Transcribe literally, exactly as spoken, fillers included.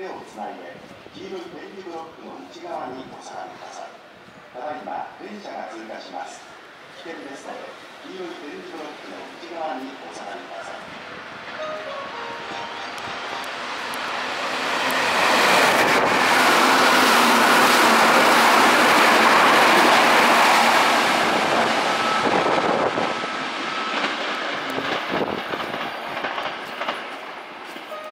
手をつないで黄色い点字ブロックの内側にお下がりください。ただいま電車が通過します。危険ですので黄色い点字ブロックの内側に